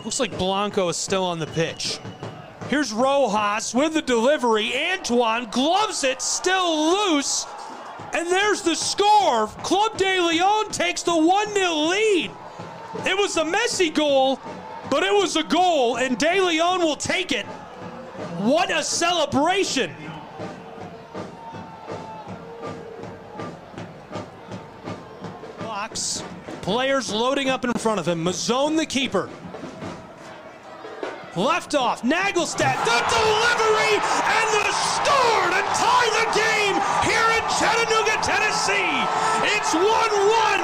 Looks like Blanco is still on the pitch. Here's Rojas with the delivery. Antoine gloves it, still loose. And there's the score. Club de Lyon takes the 1-0 lead. It was a messy goal, but it was a goal, and De Lyon will take it. What a celebration. Box. Players loading up in front of him. Mazzone, the keeper. Left off, Naglestad, the delivery, and the score to tie the game here in Chattanooga, Tennessee. It's 1-1.